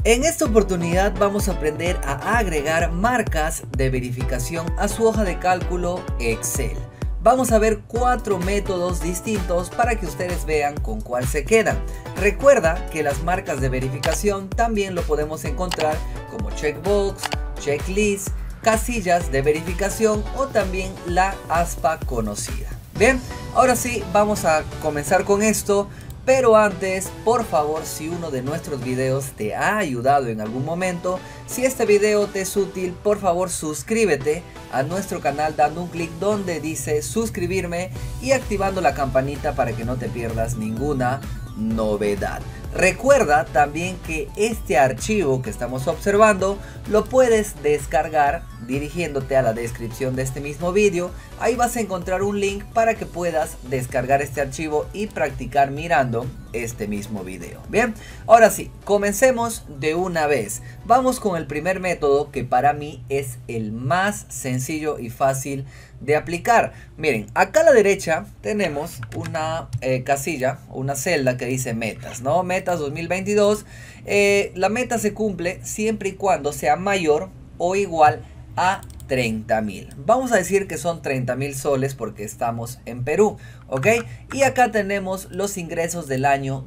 En esta oportunidad vamos a aprender a agregar marcas de verificación a su hoja de cálculo Excel. Vamos a ver 4 métodos distintos para que ustedes vean con cuál se quedan. Recuerda que las marcas de verificación también lo podemos encontrar como checkbox, checklist, casillas de verificación o también la aspa conocida. Bien, ahora sí vamos a comenzar con esto. Pero antes, por favor, si uno de nuestros videos te ha ayudado en algún momento, si este video te es útil, por favor suscríbete a nuestro canal dando un clic donde dice suscribirme y activando la campanita para que no te pierdas ninguna novedad. Recuerda también que este archivo que estamos observando lo puedes descargar dirigiéndote a la descripción de este mismo vídeo. Ahí vas a encontrar un link para que puedas descargar este archivo y practicar mirando este mismo video. Bien, ahora sí, comencemos de una vez. Vamos con el primer método que para mí es el más sencillo y fácil de aplicar. Miren, acá a la derecha tenemos una casilla, una celda que dice metas, ¿no? Metas 2022. La meta se cumple siempre y cuando sea mayor o igual a 30.000. Vamos a decir que son 30.000 soles porque estamos en Perú, ¿ok? Y acá tenemos los ingresos del año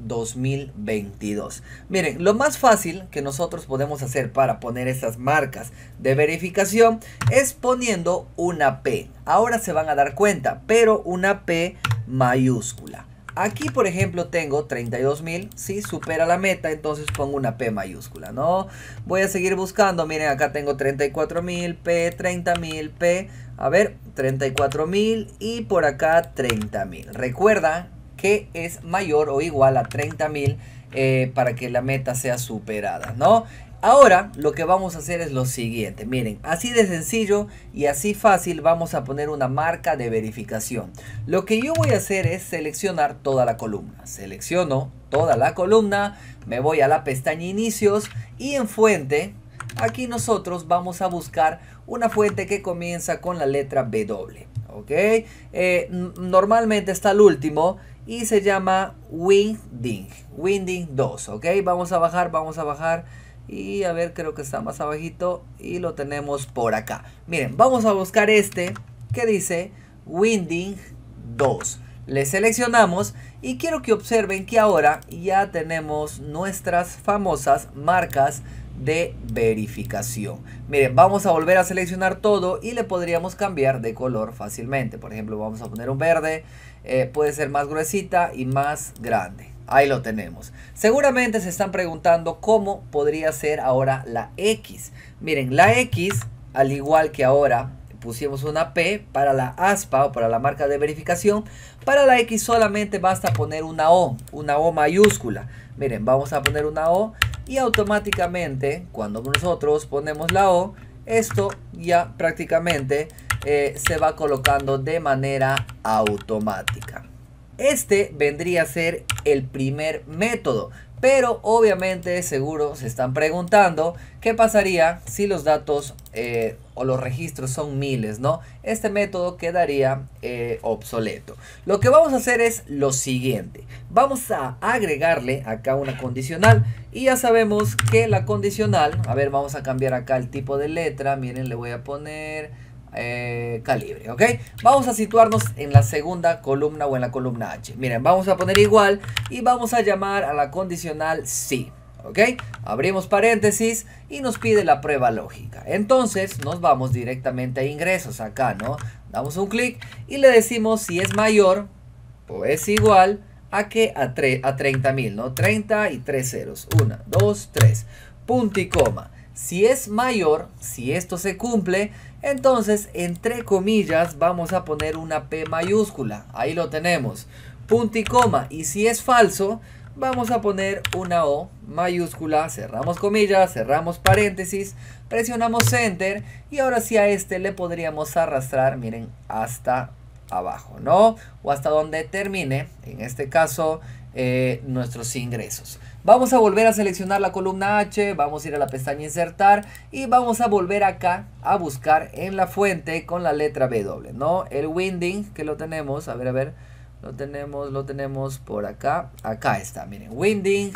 2022. Miren, lo más fácil que nosotros podemos hacer para poner esas marcas de verificación es poniendo una P. Ahora se van a dar cuenta, pero una P mayúscula. Aquí, por ejemplo, tengo 32.000, si supera la meta, entonces pongo una P mayúscula, ¿no? Voy a seguir buscando, miren, acá tengo 34.000, P, 30.000, P, a ver, 34.000 y por acá 30.000. Recuerda que es mayor o igual a 30.000 para que la meta sea superada, ¿no? Ahora lo que vamos a hacer es lo siguiente, miren, así de sencillo y así fácil vamos a poner una marca de verificación. Lo que yo voy a hacer es seleccionar toda la columna. Selecciono toda la columna, me voy a la pestaña inicios y en fuente, aquí nosotros vamos a buscar una fuente que comienza con la letra W, ¿ok? Normalmente está al último y se llama Winding 2, ¿ok? Vamos a bajar. Y a ver, creo que está más abajito y lo tenemos por acá. Miren, vamos a buscar este que dice Winding 2. Le seleccionamos y quiero que observen que ahora ya tenemos nuestras famosas marcas de verificación. Miren, vamos a volver a seleccionar todo y le podríamos cambiar de color fácilmente. Por ejemplo, vamos a poner un verde, puede ser más gruesita y más grande. Ahí lo tenemos. Seguramente se están preguntando cómo podría ser ahora la X. Miren, la X, al igual que ahora pusimos una P para la aspa o para la marca de verificación, para la X solamente basta poner una O mayúscula. Miren, vamos a poner una O y automáticamente cuando nosotros ponemos la O, esto ya prácticamente se va colocando de manera automática. Este vendría a ser el primer método, pero obviamente seguro se están preguntando qué pasaría si los datos o los registros son miles, ¿no? Este método quedaría obsoleto. Lo que vamos a hacer es lo siguiente. Vamos a agregarle acá una condicional y ya sabemos que la condicional, a ver, vamos a cambiar acá el tipo de letra. Miren, le voy a poner calibre, ¿ok? Vamos a situarnos en la segunda columna o en la columna H. Miren, vamos a poner igual y vamos a llamar a la condicional sí, ¿ok? Abrimos paréntesis y nos pide la prueba lógica. Entonces nos vamos directamente a ingresos acá, ¿no? Damos un clic y le decimos si es mayor o es igual a que a 30.000, ¿no? 30 y 3 ceros. 1, 2, 3. Punto y coma. Si es mayor, si esto se cumple, entonces entre comillas vamos a poner una P mayúscula. Ahí lo tenemos. Punto y coma. Y si es falso, vamos a poner una O mayúscula. Cerramos comillas, cerramos paréntesis, presionamos Enter. Y ahora sí a este le podríamos arrastrar, miren, hasta abajo, ¿no? O hasta donde termine, en este caso, nuestros ingresos. Vamos a volver a seleccionar la columna H, vamos a ir a la pestaña insertar y vamos a volver acá a buscar en la fuente con la letra W, ¿no? El Winding que lo tenemos, a ver, lo tenemos por acá, acá está, miren, Winding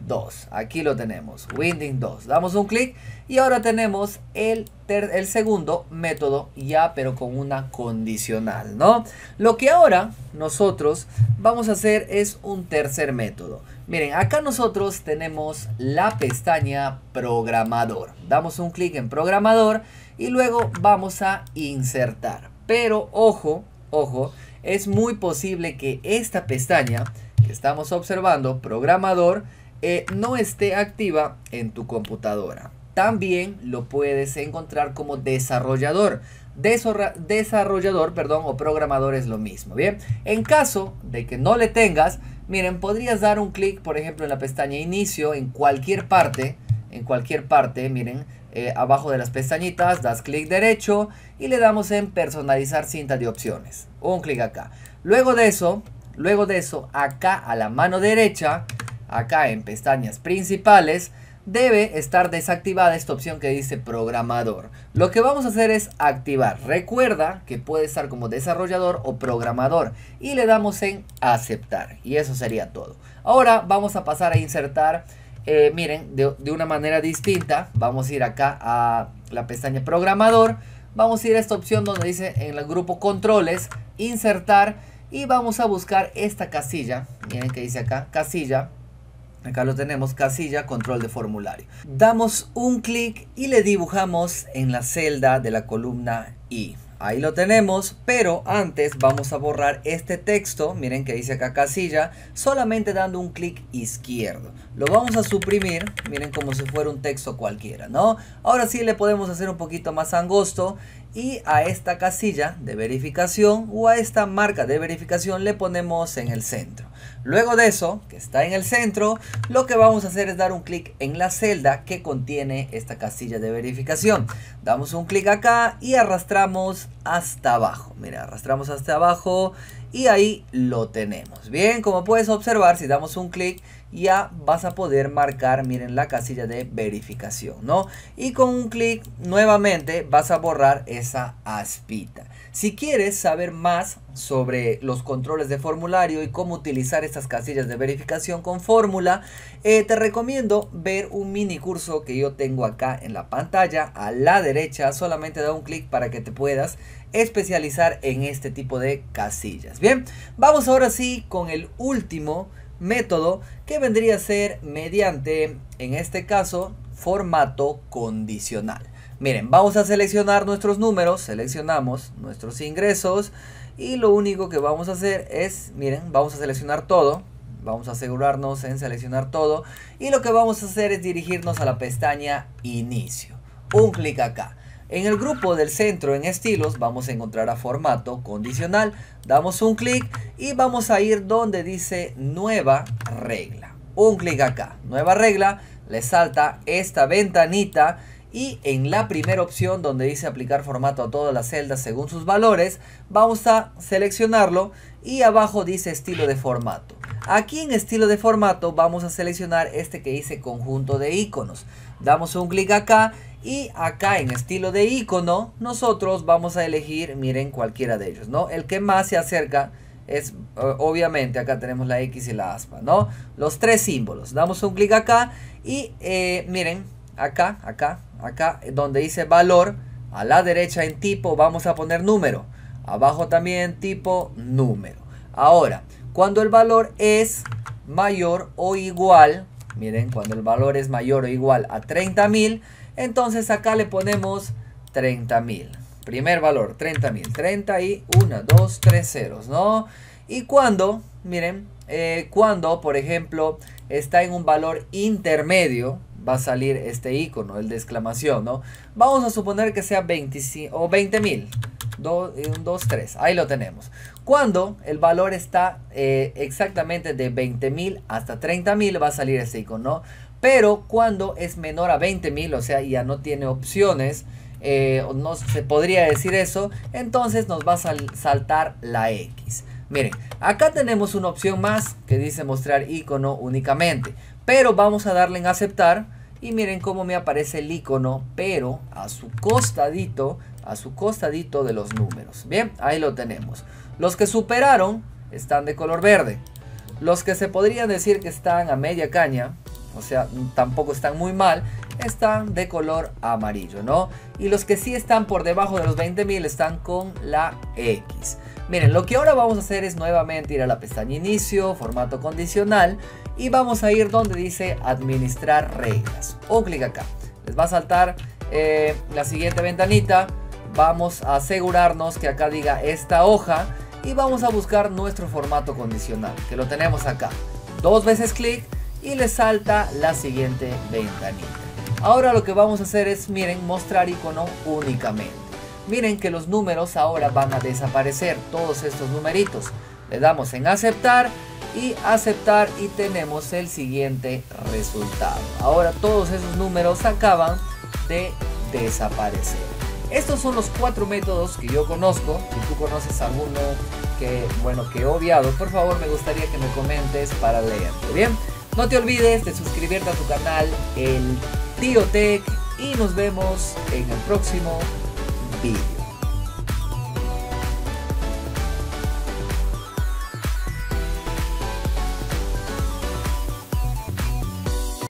2. Aquí lo tenemos, Winding 2. Damos un clic y ahora tenemos el segundo método ya, pero con una condicional, ¿no? Lo que ahora nosotros vamos a hacer es un tercer método. Miren, acá nosotros tenemos la pestaña programador. Damos un clic en programador y luego vamos a insertar. Pero ojo, ojo, es muy posible que esta pestaña que estamos observando, programador, no esté activa en tu computadora. También lo puedes encontrar como desarrollador. Desarrollador, perdón, o programador es lo mismo. Bien, en caso de que no le tengas, miren, podrías dar un clic, por ejemplo, en la pestaña inicio, en cualquier parte, miren, abajo de las pestañitas, das clic derecho y le damos en personalizar cinta de opciones. Un clic acá. Luego de eso, acá a la mano derecha, acá en pestañas principales, debe estar desactivada esta opción que dice programador. Lo que vamos a hacer es activar. Recuerda que puede estar como desarrollador o programador y le damos en aceptar y eso sería todo. Ahora vamos a pasar a insertar, miren, de una manera distinta. Vamos a ir acá a la pestaña programador, vamos a ir a esta opción donde dice en el grupo controles, insertar, y vamos a buscar esta casilla. Miren que dice acá, casilla. Acá lo tenemos, casilla, control de formulario. Damos un clic y le dibujamos en la celda de la columna I. Ahí lo tenemos, pero antes vamos a borrar este texto. Miren que dice acá casilla, solamente dando un clic izquierdo. Lo vamos a suprimir, miren, como si fuera un texto cualquiera, ¿no? Ahora sí le podemos hacer un poquito más angosto y a esta casilla de verificación o a esta marca de verificación le ponemos en el centro. Luego de eso, que está en el centro, lo que vamos a hacer es dar un clic en la celda que contiene esta casilla de verificación. Damos un clic acá y arrastramos hasta abajo. Mira, arrastramos hasta abajo y ahí lo tenemos. Bien, como puedes observar, si damos un clic ya vas a poder marcar, miren, la casilla de verificación, ¿no? Y con un clic nuevamente vas a borrar esa aspita. Si quieres saber más sobre los controles de formulario y cómo utilizar estas casillas de verificación con fórmula, te recomiendo ver un mini curso que yo tengo acá en la pantalla a la derecha. Solamente da un clic para que te puedas especializar en este tipo de casillas. Bien, vamos ahora sí con el último método, que vendría a ser mediante, en este caso, formato condicional. Miren, vamos a seleccionar nuestros números, seleccionamos nuestros ingresos y lo único que vamos a hacer es, miren, vamos a seleccionar todo, vamos a asegurarnos en seleccionar todo y lo que vamos a hacer es dirigirnos a la pestaña inicio. Un clic acá. En el grupo del centro en estilos vamos a encontrar a formato condicional, damos un clic y vamos a ir donde dice nueva regla. Un clic acá, nueva regla, le salta esta ventanita y en la primera opción donde dice aplicar formato a todas las celdas según sus valores, vamos a seleccionarlo y abajo dice estilo de formato. Aquí en estilo de formato vamos a seleccionar este que dice conjunto de iconos. Damos un clic acá y acá en estilo de icono nosotros vamos a elegir, miren, cualquiera de ellos, ¿no? El que más se acerca es, obviamente, acá tenemos la X y la aspa, ¿no? Los tres símbolos. Damos un clic acá y miren, acá donde dice valor, a la derecha en tipo vamos a poner número. Abajo también tipo número. Ahora, cuando el valor es mayor o igual, miren, cuando el valor es mayor o igual a 30.000, entonces acá le ponemos 30.000. Primer valor, 30.000. 30 y 1, 2, 3 ceros, ¿no? Y cuando, miren, cuando, por ejemplo, está en un valor intermedio, va a salir este icono, el de exclamación, ¿no? Vamos a suponer que sea 25 o 20.000. 1, 2, 3. Ahí lo tenemos. Cuando el valor está exactamente de 20.000 hasta 30.000 va a salir este icono, ¿no? Pero cuando es menor a 20.000, o sea, ya no tiene opciones, no se podría decir eso, entonces nos va a saltar la X. Miren, acá tenemos una opción más que dice mostrar icono únicamente, pero vamos a darle en aceptar y miren cómo me aparece el icono, pero a su costadito de los números. Bien, ahí lo tenemos. Los que superaron están de color verde. Los que se podrían decir que están a media caña o sea, tampoco están muy mal, están de color amarillo, ¿no? Y los que sí están por debajo de los 20.000 están con la X. Miren, lo que ahora vamos a hacer es nuevamente ir a la pestaña inicio, formato condicional, y vamos a ir donde dice administrar reglas. Un clic acá. Les va a saltar la siguiente ventanita. Vamos a asegurarnos que acá diga esta hoja y vamos a buscar nuestro formato condicional, que lo tenemos acá. 2 veces clic y le salta la siguiente ventanita. Ahora lo que vamos a hacer es, miren, mostrar icono únicamente. Miren que los números ahora van a desaparecer, todos estos numeritos. Le damos en aceptar y tenemos el siguiente resultado. Ahora todos esos números acaban de desaparecer. Estos son los 4 métodos que yo conozco. Si tú conoces alguno que he obviado, por favor me gustaría que me comentes para leerlo. Bien, no te olvides de suscribirte a tu canal El Tío Tech y nos vemos en el próximo vídeo.